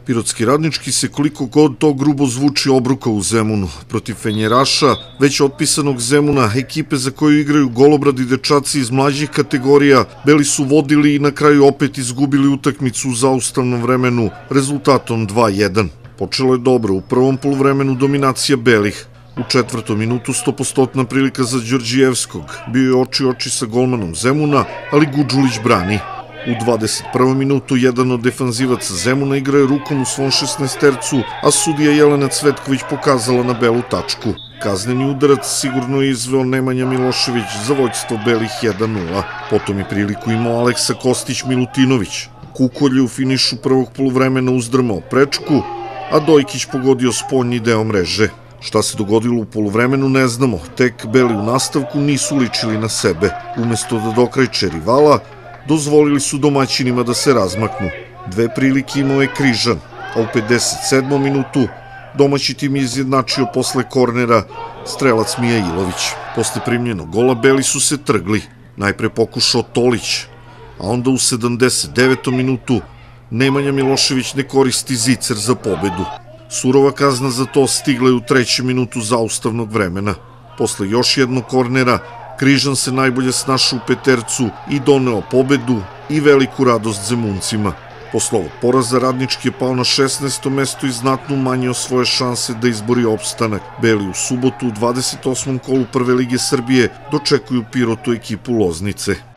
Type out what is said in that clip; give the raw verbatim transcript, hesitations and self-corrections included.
Pirotski Radnički se, koliko god to grubo zvuči, obrukao u Zemunu. Protiv Fenjeraša, već otpisanog Zemuna, ekipe za koju igraju golobradi dečaci iz mlađih kategorija, Beli su vodili i na kraju opet izgubili utakmicu u zaustavnom vremenu rezultatom dva jedan. Počelo je dobro, u prvom poluvremenu dominacija Belih. U četvrtom minutu stopostotna prilika za Đorđijevskog. Bio je oči oči sa golmanom Zemuna, ali Gudžulić brani. U dvadeset prvom minutu jedan od defanzivaca Zemuna igra je rukom u svom šesnaestercu, a sudija Jelena Cvetković pokazala na belu tačku. Kazneni udarac sigurno je izveo Nemanja Milošević za vođstvo Belih jedan nula. Potom je priliku imao Aleksa Kostić-Milutinović. Kukolj je u finišu prvog poluvremena uzdrmao prečku, a Dojkić pogodio spoljni deo mreže. Šta se dogodilo u poluvremenu ne znamo, tek Beli u nastavku nisu ličili na sebe. Umesto da dokrajče rivala, dozvolili su domaćinima da se razmaknu. Dve prilike imao je Križan, a u pedeset sedmom minutu domaći tim je izjednačio posle kornera strelac Mija Ilović. Posle primljenog gola Beli su se trgli. Najpre pokušao Tolić, a onda u sedamdeset devetom minutu Nemanja Milošević ne koristi zicer za pobedu. Surova kazna za to stigla je u trećem minutu zaustavnog vremena. Posle još jednog kornera, Križan se najbolje snašao u petercu i doneo pobedu i veliku radost Zemuncima. Posle ovog poraza Radnički je pao na šesnaesto mesto i znatno umanjio svoje šanse da izbori opstanak. Beli u subotu u dvadeset osmom kolu Prve lige Srbije dočekuju Pirotu ekipu Loznice.